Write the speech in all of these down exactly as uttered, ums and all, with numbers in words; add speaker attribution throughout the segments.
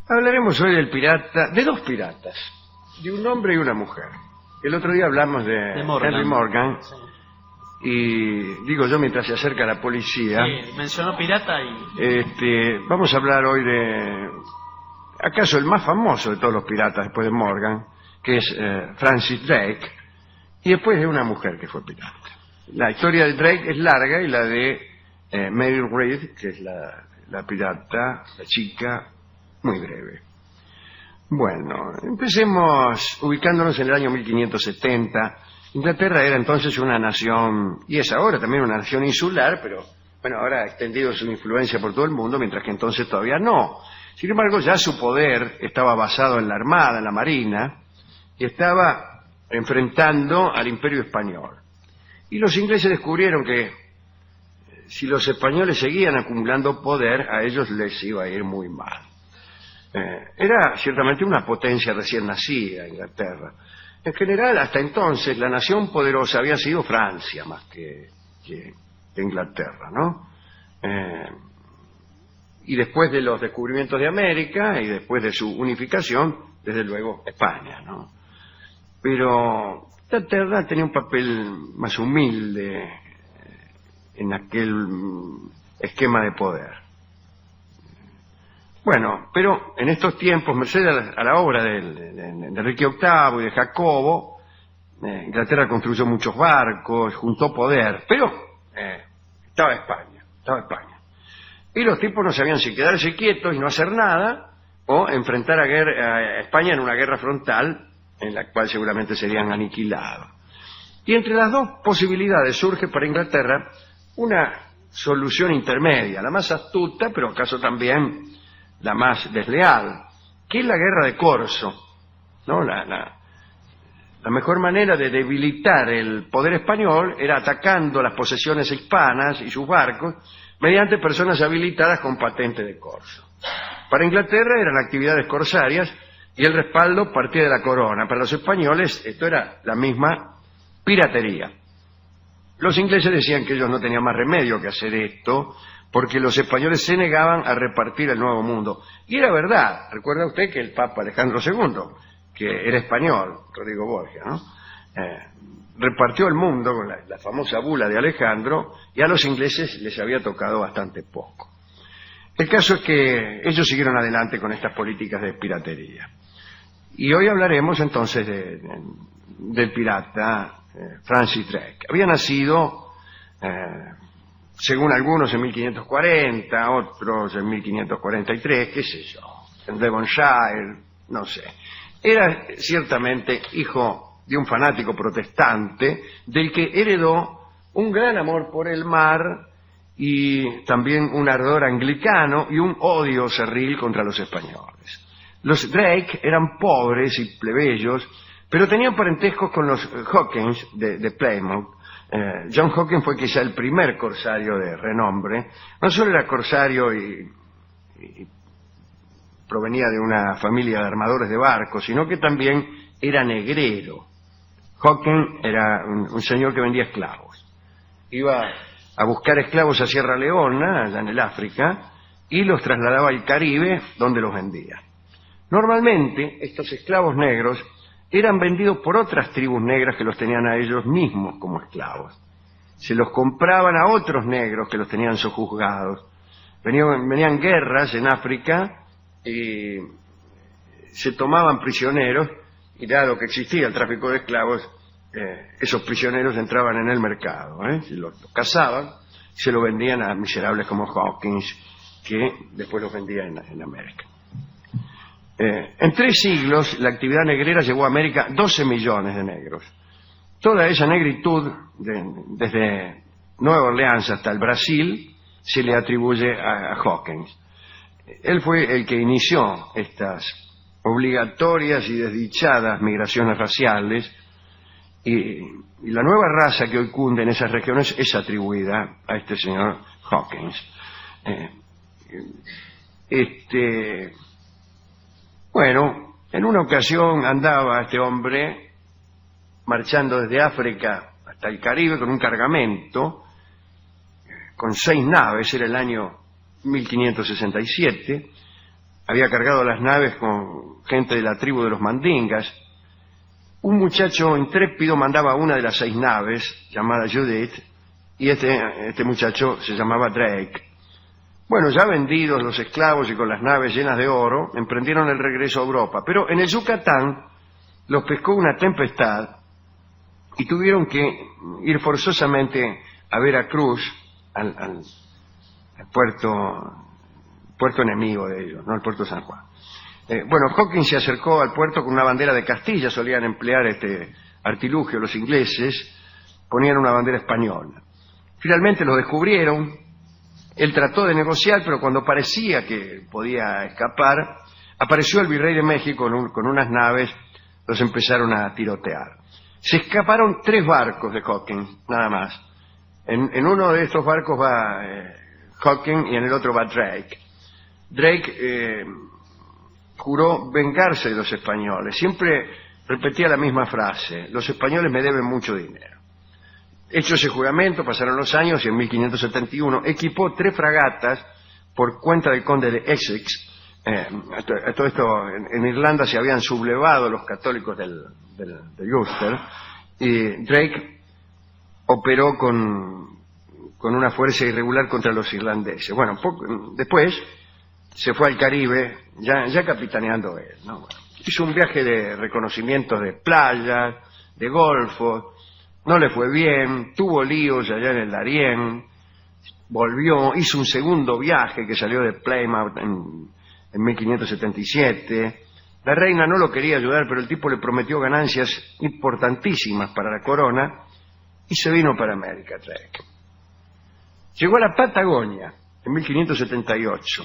Speaker 1: Hablaremos hoy del pirata, de dos piratas, de un hombre y una mujer. El otro día hablamos de,
Speaker 2: de Morgan.
Speaker 1: Henry Morgan,
Speaker 2: sí.
Speaker 1: Y digo yo mientras se acerca la policía.
Speaker 2: Sí, mencionó pirata y...
Speaker 1: Este, vamos a hablar hoy de, acaso el más famoso de todos los piratas después de Morgan, que es eh, Francis Drake, y después de una mujer que fue pirata. La historia de Drake es larga y la de eh, Mary Read, que es la, la pirata, la chica, muy breve. Bueno, empecemos ubicándonos en el año mil quinientos setenta. Inglaterra era entonces una nación, y es ahora también una nación insular, pero bueno, ahora ha extendido su influencia por todo el mundo, mientras que entonces todavía no. Sin embargo, ya su poder estaba basado en la armada, en la marina, y estaba enfrentando al Imperio Español. Y los ingleses descubrieron que si los españoles seguían acumulando poder, a ellos les iba a ir muy mal. Eh, era ciertamente una potencia recién nacida, Inglaterra. En general, hasta entonces, la nación poderosa había sido Francia más que, que, que Inglaterra, ¿no? Eh, y después de los descubrimientos de América y después de su unificación, desde luego, España, ¿no? Pero Inglaterra tenía un papel más humilde en aquel esquema de poder. Bueno, pero en estos tiempos, merced a la, a la obra de, de, de Enrique octavo y de Jacobo, eh, Inglaterra construyó muchos barcos, juntó poder, pero eh, estaba España, estaba España. Y los tipos no sabían si quedarse quietos y no hacer nada, o enfrentar a, guerra, a España en una guerra frontal, en la cual seguramente serían aniquilados. Y entre las dos posibilidades surge para Inglaterra una solución intermedia, la más astuta, pero acaso también la más desleal, que es la guerra de corso, ¿no? La, la, la mejor manera de debilitar el poder español era atacando las posesiones hispanas y sus barcos mediante personas habilitadas con patente de corso. Para Inglaterra eran actividades corsarias y el respaldo partía de la corona. Para los españoles esto era la misma piratería. Los ingleses decían que ellos no tenían más remedio que hacer esto, porque los españoles se negaban a repartir el Nuevo Mundo. Y era verdad. Recuerda usted que el Papa Alejandro segundo, que era español, Rodrigo Borgia, ¿no? Eh, repartió el mundo con la, la famosa bula de Alejandro, y a los ingleses les había tocado bastante poco. El caso es que ellos siguieron adelante con estas políticas de piratería. Y hoy hablaremos entonces de, de, del pirata eh, Francis Drake. Había nacido... Eh, según algunos en mil quinientos cuarenta, otros en mil quinientos cuarenta y tres, qué sé yo, en Devonshire, no sé. Era ciertamente hijo de un fanático protestante, del que heredó un gran amor por el mar y también un ardor anglicano y un odio cerril contra los españoles. Los Drake eran pobres y plebeyos, pero tenían parentescos con los Hawkins de, de Plymouth. Eh, John Hawkins fue quizá el primer corsario de renombre. No solo era corsario y, y provenía de una familia de armadores de barcos, sino que también era negrero. Hawkins era un, un señor que vendía esclavos. Iba a buscar esclavos a Sierra Leona, allá en el África, y los trasladaba al Caribe, donde los vendía. Normalmente, estos esclavos negros eran vendidos por otras tribus negras que los tenían a ellos mismos como esclavos. Se los compraban a otros negros que los tenían sojuzgados. Venían, venían guerras en África y se tomaban prisioneros, y dado que existía el tráfico de esclavos, eh, esos prisioneros entraban en el mercado, ¿eh? Se los, los cazaban, se los vendían a miserables como Hawkins, que después los vendían en, en América. Eh, en tres siglos, la actividad negrera llevó a América doce millones de negros. Toda esa negritud, de, desde Nueva Orleans hasta el Brasil, se le atribuye a, a Hawkins. Él fue el que inició estas obligatorias y desdichadas migraciones raciales, y, y la nueva raza que hoy cunde en esas regiones es atribuida a este señor Hawkins. Eh, este... Bueno, en una ocasión andaba este hombre marchando desde África hasta el Caribe con un cargamento, con seis naves, era el año mil quinientos sesenta y siete, había cargado las naves con gente de la tribu de los mandingas. Un muchacho intrépido mandaba una de las seis naves, llamada Judith, y este, este muchacho se llamaba Drake. Bueno, ya vendidos los esclavos y con las naves llenas de oro, emprendieron el regreso a Europa. Pero en el Yucatán los pescó una tempestad y tuvieron que ir forzosamente a Veracruz, al, al, al puerto, puerto enemigo de ellos, no el puerto San Juan. Eh, bueno, Hawkins se acercó al puerto con una bandera de Castilla, solían emplear este artilugio los ingleses, ponían una bandera española. Finalmente lo descubrieron, él trató de negociar, pero cuando parecía que podía escapar, apareció el virrey de México con, un, con unas naves, los empezaron a tirotear. Se escaparon tres barcos de Hawkins, nada más. En, en uno de estos barcos va eh, Hawkins y en el otro va Drake. Drake eh, juró vengarse de los españoles. Siempre repetía la misma frase: los españoles me deben mucho dinero. Hecho ese juramento, pasaron los años y en mil quinientos setenta y uno equipó tres fragatas por cuenta del conde de Essex. Eh, a todo esto, en, en Irlanda se habían sublevado los católicos del, del, de Ulster, y Drake operó con, con una fuerza irregular contra los irlandeses. Bueno, poco, después se fue al Caribe, ya, ya capitaneando él, ¿no? Bueno, hizo un viaje de reconocimiento de playas, de golfos, no le fue bien, tuvo líos allá en el Darién, volvió, hizo un segundo viaje que salió de Plymouth en, en mil quinientos setenta y siete. La reina no lo quería ayudar, pero el tipo le prometió ganancias importantísimas para la corona y se vino para América, Drake. Llegó a la Patagonia en mil quinientos setenta y ocho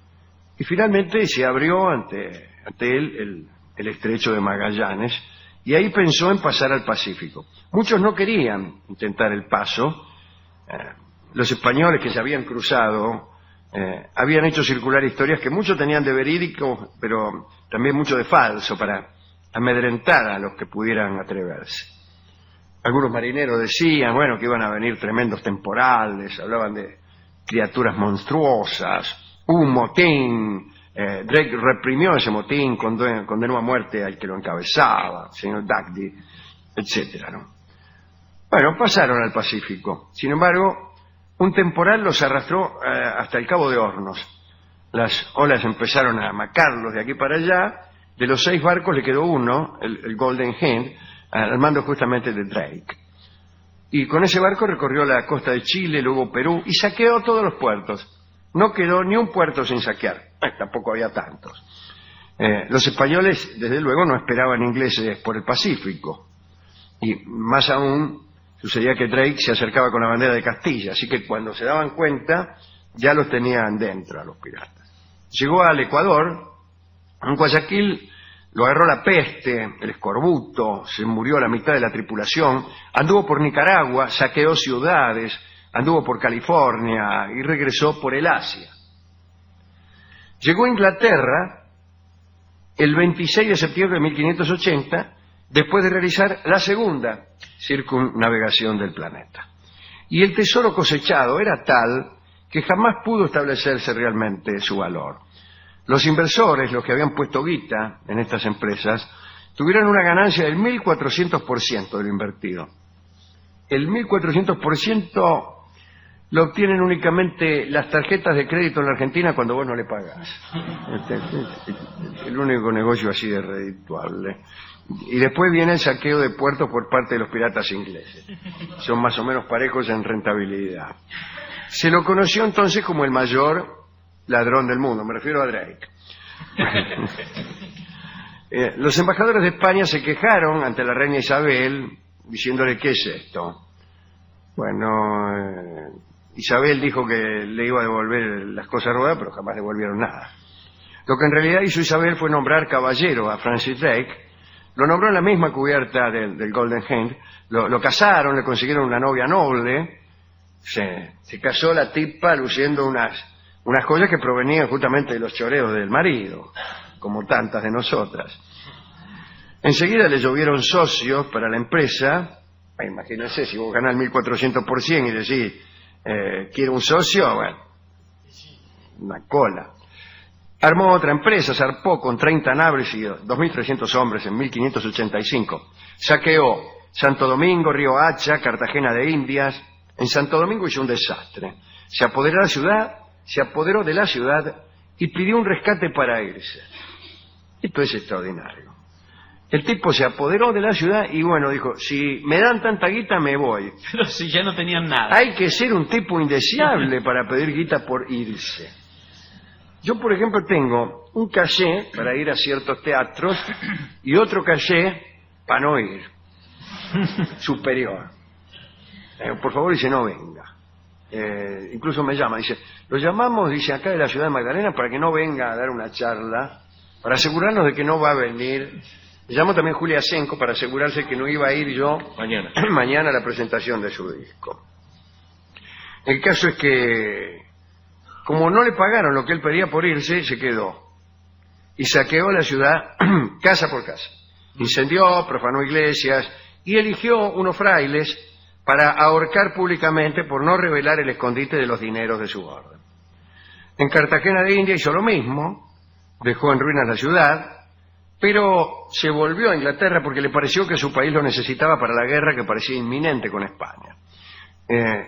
Speaker 1: y finalmente se abrió ante, ante él el, el estrecho de Magallanes, y ahí pensó en pasar al Pacífico. Muchos no querían intentar el paso. Eh, los españoles que se habían cruzado eh, habían hecho circular historias que muchos tenían de verídico, pero también mucho de falso, para amedrentar a los que pudieran atreverse. Algunos marineros decían, bueno, que iban a venir tremendos temporales, hablaban de criaturas monstruosas, un motín. Eh, Drake reprimió ese motín, condenó, condenó a muerte al que lo encabezaba, el señor Dugdie, etcétera, ¿no? Bueno, pasaron al Pacífico. Sin embargo, un temporal los arrastró eh, hasta el Cabo de Hornos. Las olas empezaron a macarlos de aquí para allá. De los seis barcos le quedó uno, el, el Golden Hind, al mando justamente de Drake. Y con ese barco recorrió la costa de Chile, luego Perú, y saqueó todos los puertos. No quedó ni un puerto sin saquear. Eh, tampoco había tantos. Eh, los españoles, desde luego, no esperaban ingleses por el Pacífico. Y más aún, sucedía que Drake se acercaba con la bandera de Castilla, así que cuando se daban cuenta, ya los tenían dentro a los piratas. Llegó al Ecuador. En Guayaquil lo agarró la peste, el escorbuto, se murió la mitad de la tripulación, anduvo por Nicaragua, saqueó ciudades, anduvo por California y regresó por el Asia. Llegó a Inglaterra el veintiséis de septiembre de mil quinientos ochenta, después de realizar la segunda circunnavegación del planeta. Y el tesoro cosechado era tal que jamás pudo establecerse realmente su valor. Los inversores, los que habían puesto guita en estas empresas, tuvieron una ganancia del mil cuatrocientos por ciento de lo invertido. El mil cuatrocientos por ciento lo obtienen únicamente las tarjetas de crédito en la Argentina cuando vos no le pagás. Este es el único negocio así de redituable. Y después viene el saqueo de puertos por parte de los piratas ingleses. Son más o menos parejos en rentabilidad. Se lo conoció entonces como el mayor ladrón del mundo, me refiero a Drake. eh, los embajadores de España se quejaron ante la reina Isabel, diciéndole, ¿qué es esto? Bueno, eh, Isabel dijo que le iba a devolver las cosas robadas, pero jamás devolvieron nada. Lo que en realidad hizo Isabel fue nombrar caballero a Francis Drake. Lo nombró en la misma cubierta del, del Golden Hind, lo, lo casaron, le consiguieron una novia noble, se, se casó la tipa luciendo unas, unas joyas que provenían justamente de los choreos del marido, como tantas de nosotras. Enseguida le llovieron socios para la empresa. Ah, imagínense, si vos ganás el mil cuatrocientos por ciento y decís, eh, quiero un socio, bueno, una cola. Armó otra empresa, zarpó con treinta naves y dos mil trescientos hombres en mil quinientos ochenta y cinco. Saqueó Santo Domingo, Río Hacha, Cartagena de Indias. En Santo Domingo hizo un desastre. Se apoderó de la ciudad, se apoderó de la ciudad y pidió un rescate para irse. Esto es extraordinario. El tipo se apoderó de la ciudad y bueno, dijo, si me dan tanta guita me voy.
Speaker 2: Pero si ya no tenían nada.
Speaker 1: Hay que ser un tipo indeseable para pedir guita por irse. Yo, por ejemplo, tengo un caché para ir a ciertos teatros y otro caché para no ir. Superior. Eh, por favor, dice, no venga. Eh, incluso me llama, dice, lo llamamos, dice, acá de la ciudad de Magdalena para que no venga a dar una charla, para asegurarnos de que no va a venir. Me llamó también Julia Senco para asegurarse que no iba a ir yo
Speaker 2: Mañana.
Speaker 1: mañana a la presentación de su disco. El caso es que, como no le pagaron lo que él pedía por irse, se quedó. Y saqueó la ciudad casa por casa. Incendió, profanó iglesias y eligió unos frailes para ahorcar públicamente por no revelar el escondite de los dineros de su orden. En Cartagena de India hizo lo mismo, dejó en ruinas la ciudad, pero se volvió a Inglaterra porque le pareció que su país lo necesitaba para la guerra que parecía inminente con España. Eh,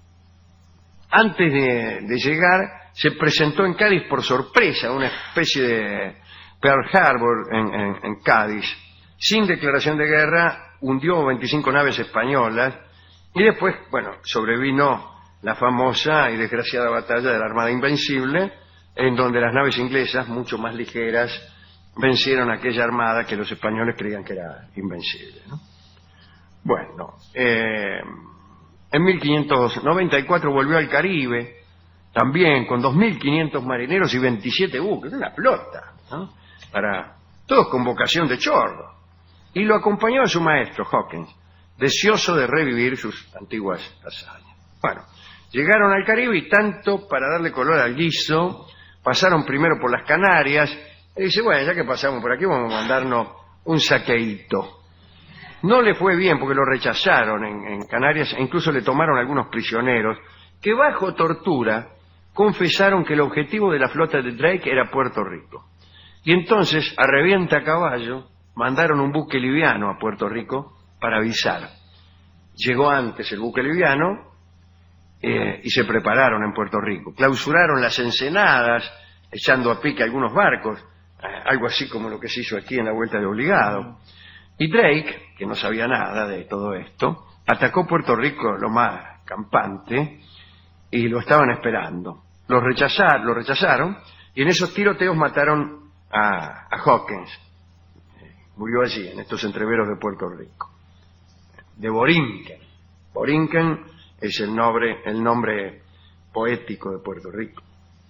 Speaker 1: antes de, de llegar, se presentó en Cádiz por sorpresa, una especie de Pearl Harbor en, en, en Cádiz. Sin declaración de guerra, hundió veinticinco naves españolas y después, bueno, sobrevino la famosa y desgraciada batalla de la Armada Invencible, en donde las naves inglesas, mucho más ligeras, vencieron a aquella armada que los españoles creían que era invencible, ¿no? Bueno, eh, en mil quinientos noventa y cuatro volvió al Caribe, también con dos mil quinientos marineros y veintisiete buques, una flota, ¿no? Para, todos con vocación de chorro. Y lo acompañó a su maestro, Hawkins, deseoso de revivir sus antiguas hazañas. Bueno, llegaron al Caribe y tanto para darle color al guiso, pasaron primero por las Canarias. Y dice, bueno, ya que pasamos por aquí vamos a mandarnos un saqueíto. No le fue bien porque lo rechazaron en, en Canarias e incluso le tomaron algunos prisioneros que bajo tortura confesaron que el objetivo de la flota de Drake era Puerto Rico. Y entonces, a revienta a caballo, mandaron un buque liviano a Puerto Rico para avisar. Llegó antes el buque liviano eh, y se prepararon en Puerto Rico. Clausuraron las ensenadas, echando a pique algunos barcos, eh, algo así como lo que se hizo aquí en la Vuelta de Obligado. Y Drake, que no sabía nada de todo esto, atacó Puerto Rico lo más campante y lo estaban esperando. Lo rechazaron, lo rechazaron y en esos tiroteos mataron a, a Hawkins. Murió allí, en estos entreveros de Puerto Rico. De Borinquen. Borinquen es el nombre, el nombre poético de Puerto Rico.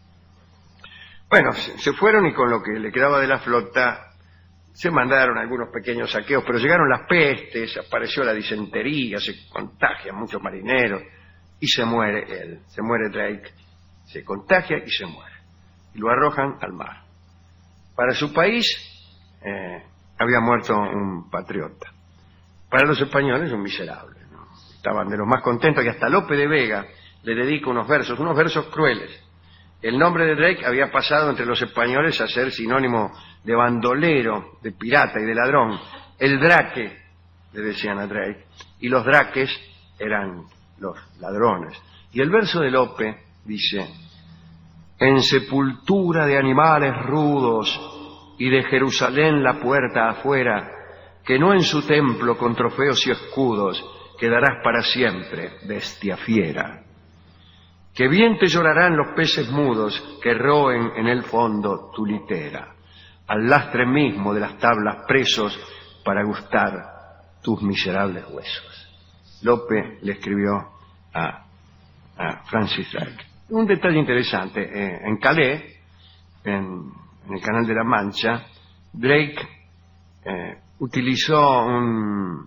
Speaker 1: Bueno, se fueron y con lo que le quedaba de la flota se mandaron algunos pequeños saqueos, pero llegaron las pestes, apareció la disentería, se contagian muchos marineros y se muere él, se muere Drake, se contagia y se muere. Y lo arrojan al mar. Para su país eh, había muerto un patriota. Para los españoles un miserable, ¿no? Estaban de los más contentos, que hasta Lope de Vega le dedica unos versos, unos versos crueles. El nombre de Drake había pasado entre los españoles a ser sinónimo de bandolero, de pirata y de ladrón. El draque, le decían a Drake, y los draques eran los ladrones. Y el verso de Lope dice: en sepultura de animales rudos y de Jerusalén la puerta afuera, que no en su templo con trofeos y escudos quedarás para siempre, bestia fiera. Que bien te llorarán los peces mudos que roen en el fondo tu litera, al lastre mismo de las tablas presos para gustar tus miserables huesos. Lope le escribió a, a Francis Drake. Un detalle interesante, eh, en Calais, en, en el Canal de la Mancha, Drake eh, utilizó un,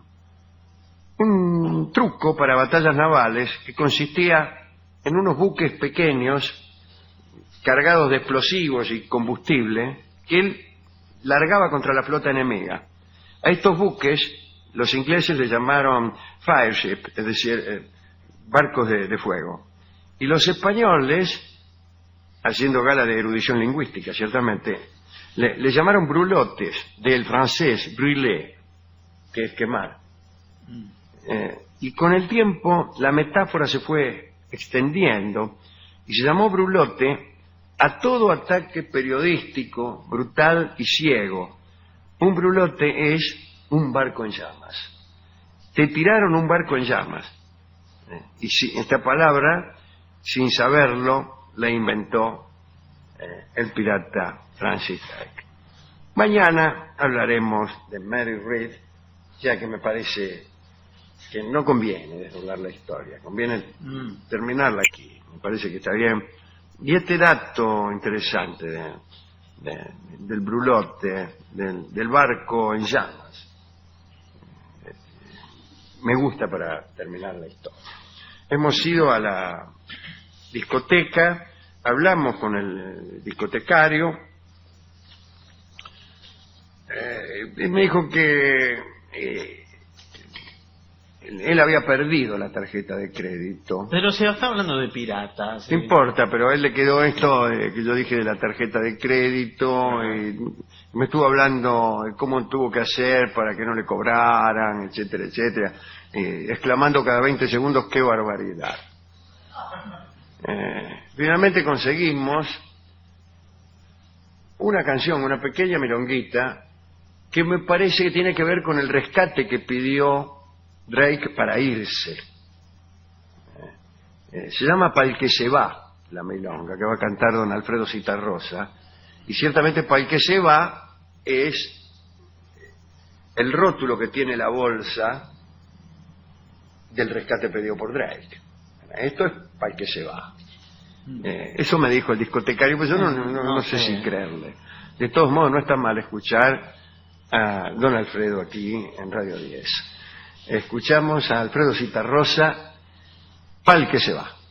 Speaker 1: un truco para batallas navales que consistía en unos buques pequeños cargados de explosivos y combustible que él largaba contra la flota enemiga. A estos buques los ingleses le llamaron fireship, es decir, eh, barcos de, de fuego. Y los españoles haciendo gala de erudición lingüística, ciertamente, le, le llamaron brulotes, del francés brûler, que es quemar. Mm. Eh, y con el tiempo la metáfora se fue extendiendo y se llamó brulote a todo ataque periodístico, brutal y ciego. Un brulote es un barco en llamas. Te tiraron un barco en llamas. Eh, y si, esta palabra, sin saberlo, la inventó eh, el pirata Francis Drake. Mañana hablaremos de Mary Read, ya que me parece que no conviene desdoblar la historia, conviene mm. terminarla aquí, me parece que está bien. Y este dato interesante de, de, del brulote, del, del barco en llamas, me gusta para terminar la historia. Hemos ido a la discoteca, hablamos con el discotecario, eh, y me dijo que eh, él había perdido la tarjeta de crédito.
Speaker 2: Pero se está hablando de piratas.
Speaker 1: No importa, pero a él le quedó esto eh, que yo dije de la tarjeta de crédito, y me estuvo hablando de cómo tuvo que hacer para que no le cobraran, etcétera, etcétera, eh, exclamando cada veinte segundos qué barbaridad. Eh, finalmente conseguimos una canción, una pequeña milonguita, que me parece que tiene que ver con el rescate que pidió Drake para irse. Eh, eh, se llama Pa'l que se va, la milonga, que va a cantar don Alfredo Zitarrosa, y ciertamente Pa'l que se va es el rótulo que tiene la bolsa del rescate pedido por Drake. Esto es Pa'l que se va. Eh, eso me dijo el discotecario, pero yo no, no, no, no sé si creerle. De todos modos, no está mal escuchar a don Alfredo aquí en Radio diez. Escuchamos a Alfredo Zitarrosa, Pa'l que se va.